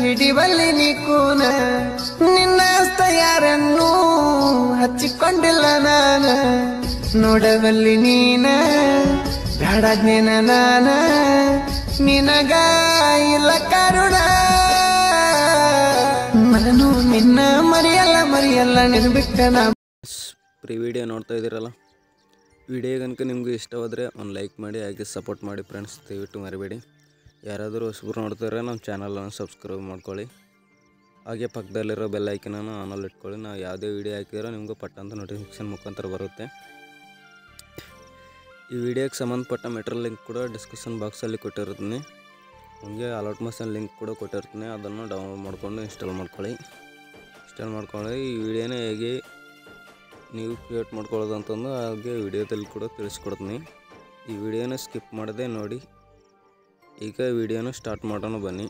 ಹಿಡಿವಲ್ಲಿ ನೀಕೂನ ನಿನ್ನ ಯಾರನ್ನು ಹಚ್ಚಿಕೊಂಡಿಲ್ಲ ನಾನ ನೋಡವಲ್ಲಿ ನೀನ ಬ್ಯಾಡಾಜ್ಞೇನ ನಾನ ನಿನಗ ಇಲ್ಲ ಕರುಣ ನಾನು ನಿನ್ನ ಮರಿಯಲ್ಲ ನಿನ್ಬಿಟ್ಟ ನಾ ಪ್ರೀ ವಿಡಿಯೋ ನೋಡ್ತಾ ಇದ್ದೀರಲ್ಲ, ವಿಡಿಯೋ ಕనుక ನಿಮಗೆ ಇಷ್ಟವಾದರೆ ಒಂದು ಲೈಕ್ ಮಾಡಿ, ಹಾಗೆ ಸಪೋರ್ಟ್ ಮಾಡಿ ಫ್ರೆಂಡ್ಸ್. ದಯವಿಟ್ಟು ಮರಿಬೇಡಿ. ಯಾರಾದರೂ ಹೊಸಬ್ರು ನೋಡ್ತಾರೆ ನಮ್ಮ ಚಾನಲನ್ನು ಸಬ್ಸ್ಕ್ರೈಬ್ ಮಾಡ್ಕೊಳ್ಳಿ, ಹಾಗೆ ಪಕ್ಕದಲ್ಲಿರೋ ಬೆಲ್ ಐಕನನ್ನು ಆನಲ್ಲಿ ಇಟ್ಕೊಳ್ಳಿ. ನಾವು ಯಾವುದೇ ವಿಡಿಯೋ ಹಾಕಿದ್ರೆ ನಿಮಗೂ ಪಟ್ಟಂತ ನೋಟಿಫಿಕೇಷನ್ ಮುಖಾಂತರ ಬರುತ್ತೆ. ಈ ವಿಡಿಯೋಕ್ಕೆ ಸಂಬಂಧಪಟ್ಟ ಮೆಟೀರಿಯಲ್ ಲಿಂಕ್ ಕೂಡ ಡಿಸ್ಕ್ರಿಪ್ಷನ್ ಬಾಕ್ಸಲ್ಲಿ ಕೊಟ್ಟಿರ್ತೀನಿ, ಹಾಗೆ ಅಲರ್ಟ್ ಮಷನ್ ಲಿಂಕ್ ಕೂಡ ಕೊಟ್ಟಿರ್ತೀನಿ. ಅದನ್ನು ಡೌನ್ಲೋಡ್ ಮಾಡಿಕೊಂಡು ಇನ್ಸ್ಟಾಲ್ ಮಾಡ್ಕೊಳ್ಳಿ. ಈ ವಿಡಿಯೋನ ಹೇಗೆ ನೀವು ಕ್ರಿಯೇಟ್ ಮಾಡ್ಕೊಳ್ಳೋದು ಅಂತಂದು ಹಾಗೆ ವಿಡಿಯೋದಲ್ಲಿ ಕೂಡ ತಿಳಿಸ್ಕೊಡ್ತೀನಿ. ಈ ವಿಡಿಯೋನ ಸ್ಕಿಪ್ ಮಾಡದೆ ನೋಡಿ. ಈಗ ವಿಡಿಯೋನ ಸ್ಟಾರ್ಟ್ ಮಾಡೋಣ ಬನ್ನಿ.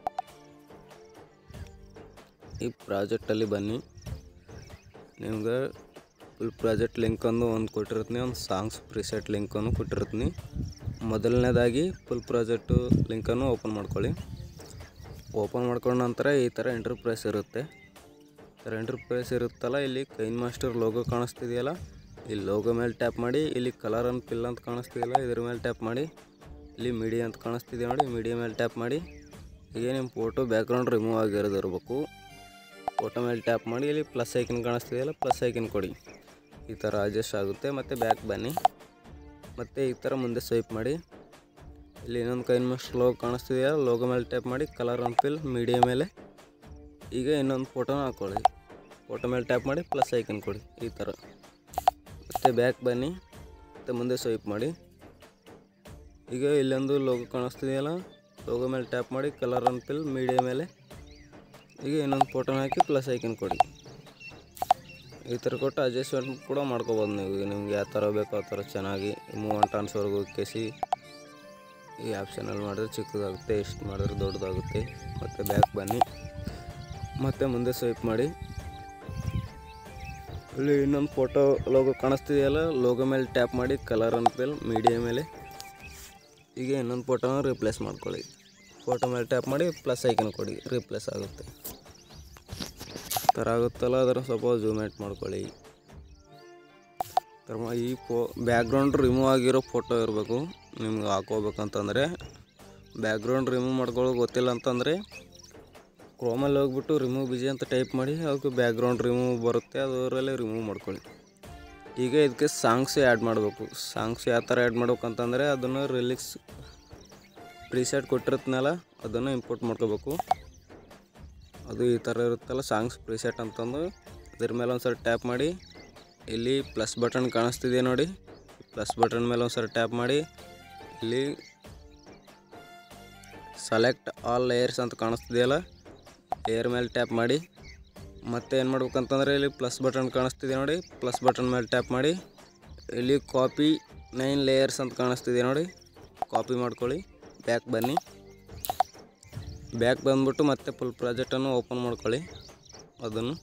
ಈ ಪ್ರಾಜೆಕ್ಟಲ್ಲಿ ಬನ್ನಿ. ನಿಮ್ಗೆ ಫುಲ್ ಪ್ರಾಜೆಕ್ಟ್ ಲಿಂಕನ್ನು ಒಂದು ಕೊಟ್ಟಿರ್ತೀನಿ, ಒಂದು ಸಾಂಗ್ಸ್ ಪ್ರಿಸೆಟ್ ಲಿಂಕನ್ನು ಕೊಟ್ಟಿರ್ತೀನಿ. ಮೊದಲನೇದಾಗಿ ಫುಲ್ ಪ್ರಾಜೆಕ್ಟು ಲಿಂಕನ್ನು ಓಪನ್ ಮಾಡ್ಕೊಳ್ಳಿ. ಓಪನ್ ಮಾಡ್ಕೊಂಡ ನಂತರ ಈ ಥರ ಎಂಟರ್ಪ್ರೈಸ್ ಇರುತ್ತೆ. ಎಂಟರ್ಪ್ರೈಸ್ ಇರುತ್ತಲ್ಲ, ಇಲ್ಲಿ ಕೈನ್ ಮಾಸ್ಟರ್ ಲೋಗೋ ಕಾಣಿಸ್ತಿದೆಯಲ್ಲ, ಈ ಲೋಗೋ ಮೇಲೆ ಟ್ಯಾಪ್ ಮಾಡಿ. ಇಲ್ಲಿ ಕಲರ್ ಅಂಡ್ ಪಿಲ್ ಅಂತ ಕಾಣಿಸ್ತಿದೆಯಲ್ಲ, ಇದ್ರ ಮೇಲೆ ಟ್ಯಾಪ್ ಮಾಡಿ. ಇಲ್ಲಿ ಮೀಡಿಯಾ ಅಂತ ಕಾಣಿಸ್ತಿದೆ ನೋಡಿ, ಮೀಡಿಯಾ ಮೇಲೆ ಟ್ಯಾಪ್ ಮಾಡಿ. ಈಗ ನಿಮ್ಮ ಫೋಟೋ ಬ್ಯಾಕ್ಗ್ರೌಂಡ್ ರಿಮೂವ್ ಆಗಿರೋದಿರ್ಬೇಕು. ಫೋಟೋ ಮೇಲೆ ಟ್ಯಾಪ್ ಮಾಡಿ. ಇಲ್ಲಿ ಪ್ಲಸ್ ಐಕನ್ ಕಾಣಿಸ್ತಿದೆಯಲ್ಲ, ಪ್ಲಸ್ ಐಕನ್ ಕೊಡಿ. ಈ ಥರ ಅಡ್ಜಸ್ಟ್ ಆಗುತ್ತೆ. ಮತ್ತು ಬ್ಯಾಕ್ ಬನ್ನಿ. ಮತ್ತು ಈ ಥರ ಮುಂದೆ ಸ್ವೈಪ್ ಮಾಡಿ. ಇಲ್ಲಿ ಇನ್ನೊಂದು ಕೈನ್ ಮಾಸ್ಟರ್ ಲೋಗೋ ಕಾಣಿಸ್ತಿದೆಯಲ್ಲ, ಲೋಗೋ ಮೇಲೆ ಟ್ಯಾಪ್ ಮಾಡಿ. ಕಲರ್ ಅಂಡ್ ಪಿಲ್ ಮೀಡಿಯಾ ಮೇಲೆ. ಈಗ ಇನ್ನೊಂದು ಫೋಟೋನ ಹಾಕ್ಕೊಳ್ಳಿ. ಫೋಟೋ ಮೇಲೆ ಟ್ಯಾಪ್ ಮಾಡಿ, ಪ್ಲಸ್ ಐಕನ್ ಕೊಡಿ. ಈ ಥರ ಮತ್ತು ಬ್ಯಾಕ್ ಬನ್ನಿ. ಮತ್ತು ಮುಂದೆ ಸ್ವೈಪ್ ಮಾಡಿ. ಈಗ ಇಲ್ಲೊಂದು ಲೋಗೋ ಕಾಣಿಸ್ತಿದೆಯಲ್ಲ, ಲೋಗೋ ಮೇಲೆ ಟ್ಯಾಪ್ ಮಾಡಿ. ಕಲರ್ ಅಂಡ್ ಪಿಲ್ ಮೀಡಿಯಾ ಮೇಲೆ. ಈಗ ಇನ್ನೊಂದು ಫೋಟೋನ ಹಾಕಿ ಪ್ಲಸ್ ಐಕನ್ ಕೊಡಿ. ಈ ಥರ ಕೊಟ್ಟು ಅಡ್ಜಸ್ಟ್ಮೆಂಟ್ ಕೂಡ ಮಾಡ್ಕೋಬೋದು ನೀವು. ನಿಮ್ಗೆ ಯಾವ ಥರ ಬೇಕೋ ಆ ಥರ ಚೆನ್ನಾಗಿ ಮೂವ್ ಆನ್ ಟ್ರಾನ್ಸ್ಫರ್ಗೆ ಹೋಗಿಸಿ ಈ ಆಪ್ಷನಲ್ಲಿ ಮಾಡಿದ್ರೆ ಚಿಕ್ಕದಾಗುತ್ತೆ, ಎಷ್ಟು ಮಾಡಿದ್ರೆ ದೊಡ್ಡದಾಗುತ್ತೆ. ಮತ್ತು ಬ್ಯಾಕ್ ಬನ್ನಿ. ಮತ್ತು ಮುಂದೆ ಸ್ವೈಪ್ ಮಾಡಿ. ಇಲ್ಲಿ ಇನ್ನೊಂದು ಫೋಟೋ ಲೋಗೋ ಕಾಣಿಸ್ತಿದೆಯಲ್ಲ, ಲೋಗೋ ಮೇಲೆ ಟ್ಯಾಪ್ ಮಾಡಿ. ಕಲರ್ ಅಂಡ್ ಪಿಲ್ ಮೀಡಿಯಾ ಮೇಲೆ. ಈಗ ಇನ್ನೊಂದು ಫೋಟೋನ ರಿಪ್ಲೇಸ್ ಮಾಡ್ಕೊಳ್ಳಿ. ಫೋಟೋ ಮೇಲೆ ಟ್ಯಾಪ್ ಮಾಡಿ, ಪ್ಲಸ್ ಐಕನ್ ಕೊಡಿ. ರಿಪ್ಲೇಸ್ ಆಗುತ್ತೆ. ಥರ ಆಗುತ್ತಲ್ಲ, ಅದರ ಸ್ವಲ್ಪ ಜೂಮ್ ಔಟ್ ಮಾಡ್ಕೊಳ್ಳಿ. ಈ ಬ್ಯಾಕ್ಗ್ರೌಂಡ್ ರಿಮೂವ್ ಆಗಿರೋ ಫೋಟೋ ಇರಬೇಕು ನಿಮ್ಗೆ ಹಾಕೋಬೇಕಂತಂದರೆ. ಬ್ಯಾಕ್ಗ್ರೌಂಡ್ ರಿಮೂವ್ ಮಾಡ್ಕೊಳ್ಳೋಕೆ ಗೊತ್ತಿಲ್ಲ ಅಂತಂದರೆ ಕ್ರೋಮಲ್ಲಿ ಹೋಗ್ಬಿಟ್ಟು ರಿಮೂವ್ ಬಿಜಿ ಅಂತ ಟೈಪ್ ಮಾಡಿ. ಅದಕ್ಕೆ ಬ್ಯಾಕ್ಗ್ರೌಂಡ್ ರಿಮೂವ್ ಬರುತ್ತೆ, ಅದರಲ್ಲೇ ರಿಮೂವ್ ಮಾಡ್ಕೊಳ್ಳಿ. ಈಗ ಇದಕ್ಕೆ ಸಾಂಗ್ಸ್ ಆ್ಯಡ್ ಮಾಡಬೇಕು. ಸಾಂಗ್ಸ್ ಯಾವ ಥರ ಆ್ಯಡ್ ಮಾಡ್ಬೇಕಂತಂದರೆ ಅದನ್ನು ರಿಲಿಕ್ಸ್ ಪ್ರಿಸೆಟ್ ಕೊಟ್ಟಿರುತ್ತನಲ್ಲ, ಅದನ್ನು ಇಂಪೋರ್ಟ್ ಮಾಡ್ಕೋಬೇಕು. ಅದು ಈ ಥರ ಇರುತ್ತಲ್ಲ ಸಾಂಗ್ಸ್ ಪ್ರಿಸೆಟ್ ಅಂತಂದು. ಅದ್ರ ಮೇಲೆ ಒಂದು ಸರಿ ಟ್ಯಾಪ್ ಮಾಡಿ. ಇಲ್ಲಿ ಪ್ಲಸ್ ಬಟನ್ ಕಾಣಿಸ್ತಿದೆ ನೋಡಿ, ಪ್ಲಸ್ ಬಟನ್ ಮೇಲೆ ಒಂದು ಸರಿ ಟ್ಯಾಪ್ ಮಾಡಿ. ಇಲ್ಲಿ ಸೆಲೆಕ್ಟ್ ಆಲ್ ಲೇಯರ್ಸ್ ಅಂತ ಕಾಣಿಸ್ತಿದೆಯಲ್ಲ, ಲೇಯರ್ ಮೇಲೆ ಟ್ಯಾಪ್ ಮಾಡಿ. ಮತ್ತೆ ಏನು ಮಾಡ್ಬೇಕಂತಂದರೆ ಇಲ್ಲಿ ಪ್ಲಸ್ ಬಟನ್ ಕಾಣಿಸ್ತಿದೆ ನೋಡಿ, ಪ್ಲಸ್ ಬಟನ್ ಮೇಲೆ ಟ್ಯಾಪ್ ಮಾಡಿ. ಇಲ್ಲಿ ಕಾಪಿ 9 ಲೇಯರ್ಸ್ ಅಂತ ಕಾಣಿಸ್ತಿದೆ ನೋಡಿ, ಕಾಪಿ ಮಾಡ್ಕೊಳ್ಳಿ. ಬ್ಯಾಕ್ ಬನ್ನಿ. ಬ್ಯಾಕ್ ಬಂದ್ಬಿಟ್ಟು ಮತ್ತೆ ಫುಲ್ ಪ್ರಾಜೆಕ್ಟನ್ನು ಓಪನ್ ಮಾಡ್ಕೊಳ್ಳಿ. ಅದನ್ನು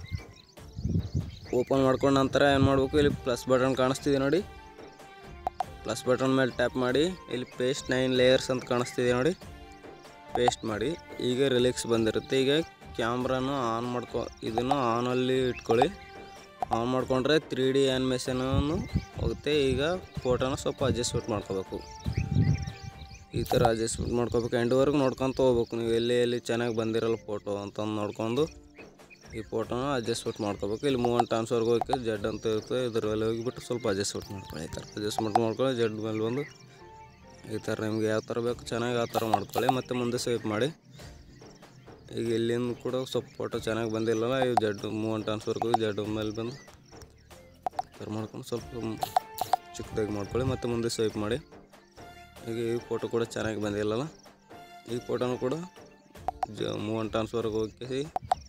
ಓಪನ್ ಮಾಡ್ಕೊಂಡ ನಂತರ ಏನು ಮಾಡಬೇಕು, ಇಲ್ಲಿ ಪ್ಲಸ್ ಬಟನ್ ಕಾಣಿಸ್ತಿದೆ ನೋಡಿ, ಪ್ಲಸ್ ಬಟನ್ ಮೇಲೆ ಟ್ಯಾಪ್ ಮಾಡಿ. ಇಲ್ಲಿ ಪೇಸ್ಟ್ 9 ಲೇಯರ್ಸ್ ಅಂತ ಕಾಣಿಸ್ತಿದೆ ನೋಡಿ, ಪೇಸ್ಟ್ ಮಾಡಿ. ಈಗ ರಿಲಿಕ್ಸ್ ಬಂದಿರುತ್ತೆ. ಈಗ ಕ್ಯಾಮ್ರಾನು ಆನ್ ಇದನ್ನು ಆನಲ್ಲಿ ಇಟ್ಕೊಳ್ಳಿ. ಆನ್ ಮಾಡಿಕೊಂಡ್ರೆ 3D ಆ್ಯನಿಮೇಷನನ್ನು ಹೋಗುತ್ತೆ. ಈಗ ಫೋಟೋನ ಸ್ವಲ್ಪ ಅಡ್ಜಸ್ಟ್ಮೆಂಟ್ ಮಾಡ್ಕೋಬೇಕು. ಈ ಥರ ಅಡ್ಜಸ್ಟ್ಮೆಂಟ್ ಮಾಡ್ಕೋಬೇಕು. ಎಂಡ್ವರೆಗೂ ನೋಡ್ಕೊತ ಹೋಗ್ಬೇಕು ನೀವು, ಎಲ್ಲಿ ಚೆನ್ನಾಗಿ ಬಂದಿರಲ್ಲ ಫೋಟೋ ಅಂತಂದು ನೋಡ್ಕೊಂಡು ಈ ಫೋಟೋನ ಅಡ್ಜಸ್ಟ್ಮೆಂಟ್ ಮಾಡ್ಕೋಬೇಕು. ಇಲ್ಲಿ ಮೂವ್ ಆನ್ ಟ್ರಾನ್ಸ್ಫರ್ಗೆ ಹೋಗಿ ಜಡ್ ಅಂತ ಇರುತ್ತೆ, ಇದರಲ್ಲಿ ಹೋಗಿಬಿಟ್ಟು ಸ್ವಲ್ಪ ಅಡ್ಜಸ್ಟ್ಮೆಂಟ್ ಮಾಡ್ಕೊಳ್ಳಿ. ಈ ಥರ ಅಡ್ಜಸ್ಟ್ಮೆಂಟ್ ಮಾಡ್ಕೊಳ್ಳಿ. ಜಡ್ ಮೇಲೆ ಬಂದು ಈ ಥರ ನಿಮ್ಗೆ ಯಾವ ಥರ ಬೇಕು ಚೆನ್ನಾಗಿ ಆ ಥರ ಮಾಡ್ಕೊಳ್ಳಿ. ಮತ್ತು ಮುಂದೆ ಸ್ವೈಪ್ ಮಾಡಿ. ಈಗ ಇಲ್ಲಿಂದ ಕೂಡ ಸ್ವಲ್ಪ ಫೋಟೋ ಚೆನ್ನಾಗಿ ಬಂದಿಲ್ಲಲ್ಲ, ಈ ಜಡ್ ಮೂವ್ ಆನ್ ಟ್ರಾನ್ಸ್ಫರ್ಗೆ ಹೋಗಿ ಜಡ್ ಮೇಲೆ ಬಂದು ಈ ಥರ ಮಾಡ್ಕೊಂಡು ಸ್ವಲ್ಪ ಚಿಕ್ಕದಾಗಿ ಮಾಡ್ಕೊಳ್ಳಿ. ಮತ್ತು ಮುಂದೆ ಸ್ವೈಪ್ ಮಾಡಿ. ಈಗ ಈ ಫೋಟೋ ಕೂಡ ಚೆನ್ನಾಗಿ ಬಂದಿಲ್ಲಲ್ಲ, ಈ ಫೋಟೋನು ಕೂಡ ಮೂವ್ ಆನ್ ಟ್ರಾನ್ಸ್ಫರ್ಗೆ ಹೋಗಿ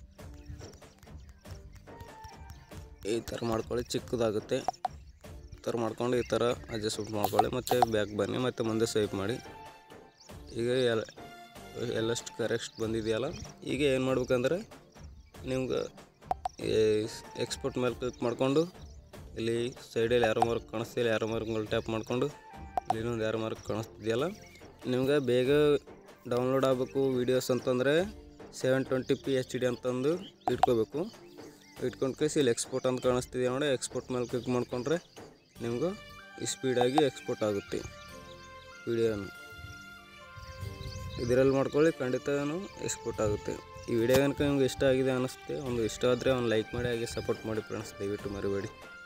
ಈ ಥರ ಮಾಡ್ಕೊಳ್ಳಿ. ಚಿಕ್ಕದಾಗುತ್ತೆ. ಈ ಥರ ಮಾಡ್ಕೊಂಡು ಈ ಥರ ಅಡ್ಜಸ್ಟ್ಮೆಂಟ್ ಮಾಡ್ಕೊಳ್ಳಿ. ಮತ್ತು ಬ್ಯಾಕ್ ಬನ್ನಿ. ಮತ್ತು ಮುಂದೆ ಸ್ವೈಪ್ ಮಾಡಿ. ಈಗ ಎಲ್ಲಷ್ಟು ಕರೆಕ್ಟ್ ಬಂದಿದೆಯಲ್ಲ, ಈಗ ಏನು ಮಾಡ್ಬೇಕಂದ್ರೆ ನಿಮ್ಗೆ ಎಕ್ಸ್ಪೋರ್ಟ್ ಮೇಲೆ ಕ್ಲಿಕ್ ಮಾಡಿಕೊಂಡು ಇಲ್ಲಿ ಸೈಡಲ್ಲಿ ಯಾರೋ ಮಾರ್ಕ್ ಕಾಣಿಸ್ತಿಲ್ಲ, ಯಾರೋ ಮಾರ್ಕ್ ಮೇಲೆ ಟ್ಯಾಪ್ ಮಾಡಿಕೊಂಡು ಇಲ್ಲಿ ಇನ್ನೊಂದು ಯಾರೋ ಮಾರ್ಕ್ ಕಾಣಿಸ್ತಿದೆಯಲ್ಲ, ನಿಮ್ಗೆ ಬೇಗ ಡೌನ್ಲೋಡ್ ಆಗಬೇಕು ವೀಡಿಯೋಸ್ ಅಂತಂದರೆ 720p HD ಅಂತಂದು ಇಟ್ಕೋಬೇಕು. ಇಟ್ಕೊಂಡು ಕೇಸಿ ಇಲ್ಲಿ ಎಕ್ಸ್ಪೋರ್ಟ್ ಅಂತ ಕಾಣಿಸ್ತಿದೆ ನೋಡಿ, ಎಕ್ಸ್ಪೋರ್ಟ್ ಮೇಲೆ ಕ್ಲಿಕ್ ಮಾಡ್ಕೊಂಡ್ರೆ ನಿಮ್ಗೆ ಸ್ಪೀಡಾಗಿ ಎಕ್ಸ್ಪೋರ್ಟ್ ಆಗುತ್ತೆ ವಿಡಿಯೋನು. ಇದರಲ್ಲಿ ಮಾಡ್ಕೊಳ್ಳಿ, ಖಂಡಿತ ಎಕ್ಸ್ಪೋರ್ಟ್ ಆಗುತ್ತೆ. ಈ ವಿಡಿಯೋ ಕనుక ನಿಮ್ಗೆ ಇಷ್ಟ ಆಗಿದೆ ಅನ್ನಿಸುತ್ತೆ, ಇಷ್ಟ ಆದರೆ ಒಂದು ಲೈಕ್ ಮಾಡಿ, ಹಾಗೆ ಸಪೋರ್ಟ್ ಮಾಡಿ ಫ್ರೆಂಡ್ಸ್, ದಯವಿಟ್ಟು ಮರಿಬೇಡಿ.